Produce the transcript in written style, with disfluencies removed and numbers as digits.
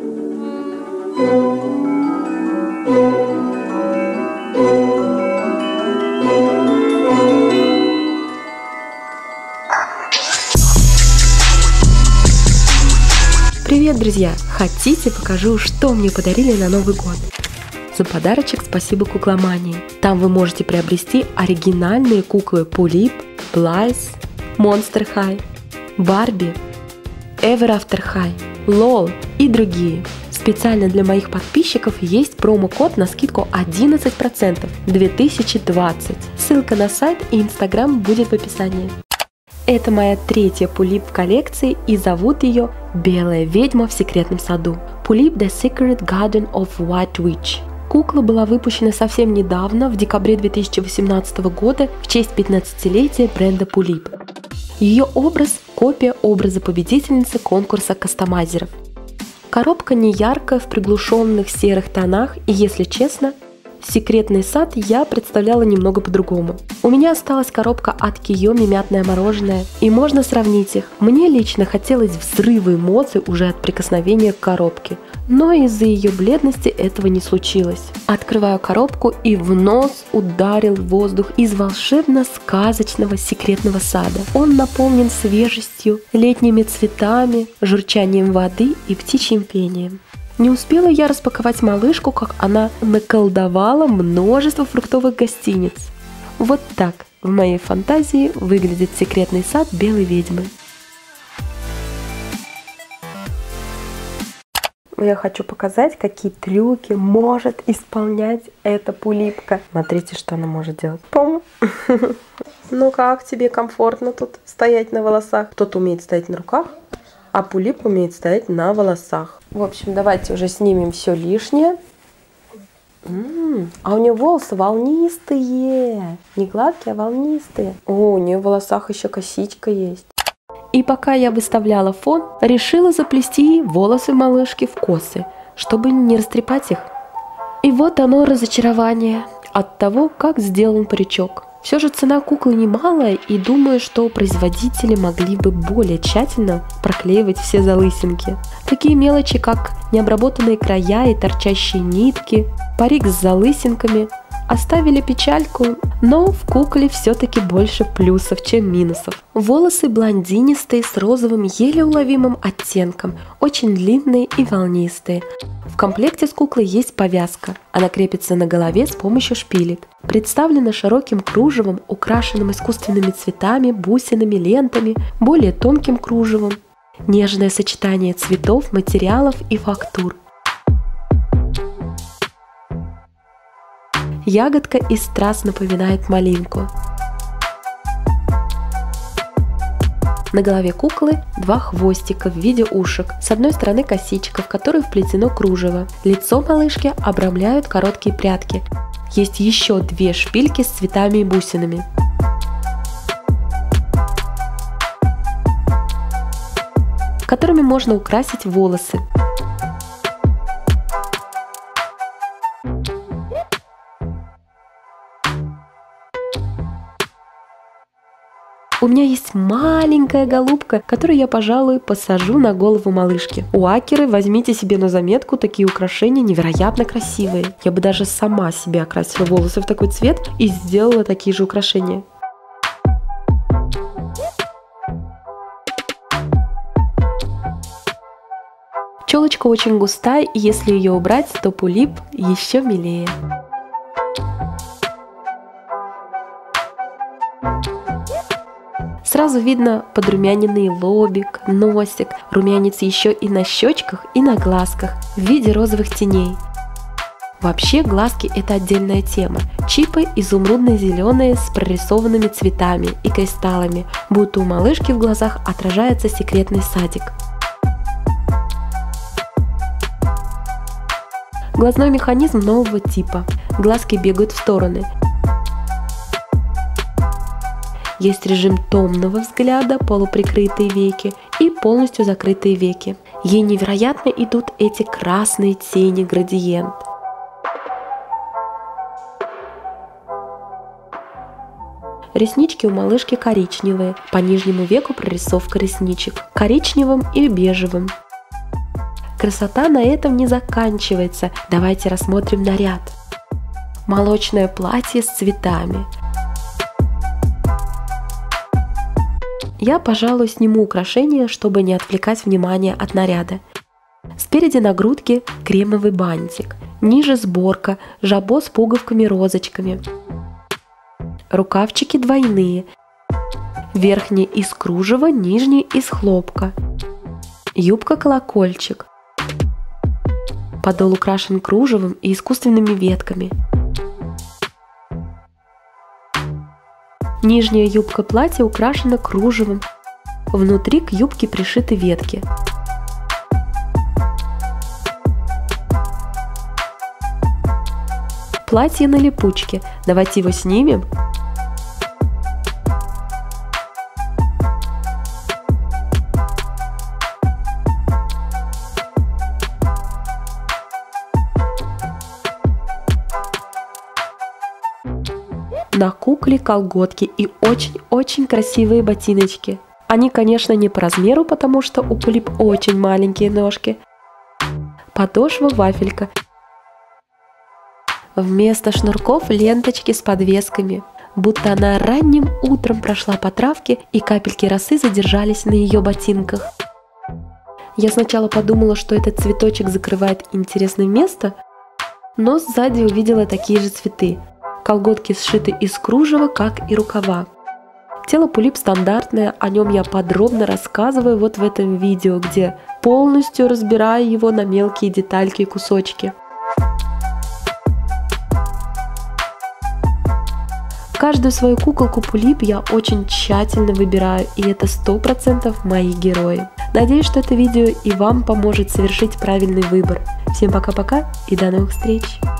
Привет, друзья! Хотите, покажу, что мне подарили на Новый год? За подарочек спасибо Кукломании. Там вы можете приобрести оригинальные куклы Пулип, Блайз, Monster High, Барби, Ever After High, LOL и другие. Специально для моих подписчиков есть промокод на скидку 11% 2020. Ссылка на сайт и Instagram будет в описании. Это моя третья Пулип в коллекции, и зовут ее Белая ведьма в секретном саду. Пулип The Secret Garden of White Witch. Кукла была выпущена совсем недавно, в декабре 2018 года, в честь 15-летия бренда Пулип. Ее образ – копия образа победительницы конкурса кастомайзеров. Коробка не яркая, в приглушенных серых тонах, и, если честно, секретный сад я представляла немного по-другому. У меня осталась коробка от Kiyomi «Мятное мороженое», и можно сравнить их. Мне лично хотелось взрыва эмоций уже от прикосновения к коробке, но из-за ее бледности этого не случилось. Открываю коробку, и в нос ударил воздух из волшебно-сказочного секретного сада. Он наполнен свежестью, летними цветами, журчанием воды и птичьим пением. Не успела я распаковать малышку, как она наколдовала множество фруктовых гостиниц. Вот так в моей фантазии выглядит секретный сад белой ведьмы. Я хочу показать, какие трюки может исполнять эта Пулипка. Смотрите, что она может делать. Пум! Ну как тебе комфортно тут стоять на волосах? Кто-то умеет стоять на руках, а Пулип умеет стоять на волосах. В общем, давайте уже снимем все лишнее. А у нее волосы волнистые. Не гладкие, а волнистые. О, у нее в волосах еще косичка есть. И пока я выставляла фон, решила заплести волосы малышки в косы, чтобы не растрепать их. И вот оно, разочарование от того, как сделан паричок. Все же цена куклы немалая, и думаю, что производители могли бы более тщательно проклеивать все залысинки. Такие мелочи, как необработанные края и торчащие нитки, парик с залысинками, оставили печальку, но в кукле все-таки больше плюсов, чем минусов. Волосы блондинистые с розовым еле уловимым оттенком, очень длинные и волнистые. В комплекте с куклой есть повязка. Она крепится на голове с помощью шпилек. Представлена широким кружевом, украшенным искусственными цветами, бусинами, лентами, более тонким кружевом. Нежное сочетание цветов, материалов и фактур. Ягодка из трав напоминает малинку. На голове куклы два хвостика в виде ушек. С одной стороны косичка, в которую вплетено кружево. Лицо малышки обрамляют короткие прядки. Есть еще две шпильки с цветами и бусинами. Которыми можно украсить волосы. У меня есть маленькая голубка, которую я, пожалуй, посажу на голову малышки. У Акеры возьмите себе на заметку, такие украшения невероятно красивые. Я бы даже сама себе окрасила волосы в такой цвет и сделала такие же украшения. Челочка очень густая, и если ее убрать, то Пулип еще милее. Сразу видно подрумяненный лобик, носик, румянец еще и на щечках, и на глазках в виде розовых теней. Вообще глазки – это отдельная тема. Чипы изумрудно-зеленые с прорисованными цветами и кристаллами, будто у малышки в глазах отражается секретный садик. Глазной механизм нового типа. Глазки бегают в стороны. Есть режим томного взгляда, полуприкрытые веки и полностью закрытые веки. Ей невероятно идут эти красные тени градиент. Реснички у малышки коричневые, по нижнему веку прорисовка ресничек коричневым и бежевым. красота на этом не заканчивается. Давайте рассмотрим наряд. Молочное платье с цветами. Я, пожалуй, сниму украшения, чтобы не отвлекать внимание от наряда. Спереди на грудке кремовый бантик, ниже сборка, жабо с пуговками-розочками. Рукавчики двойные, верхний из кружева, нижний из хлопка. Юбка-колокольчик. Подол украшен кружевом и искусственными ветками. Нижняя юбка платья украшена кружевом. Внутри к юбке пришиты ветки. Платье на липучке. Давайте его снимем. На кукле колготки и очень-очень красивые ботиночки. Они, конечно, не по размеру, потому что у Пулип очень маленькие ножки. Подошва вафелька. Вместо шнурков ленточки с подвесками. Будто она ранним утром прошла по травке, и капельки росы задержались на ее ботинках. Я сначала подумала, что этот цветочек закрывает интересное место, но сзади увидела такие же цветы. Колготки сшиты из кружева, как и рукава. Тело Пулип стандартное, о нем я подробно рассказываю вот в этом видео, где полностью разбираю его на мелкие детальки и кусочки. Каждую свою куколку Пулип я очень тщательно выбираю, и это 100% мои герои. Надеюсь, что это видео и вам поможет совершить правильный выбор. Всем пока-пока и до новых встреч!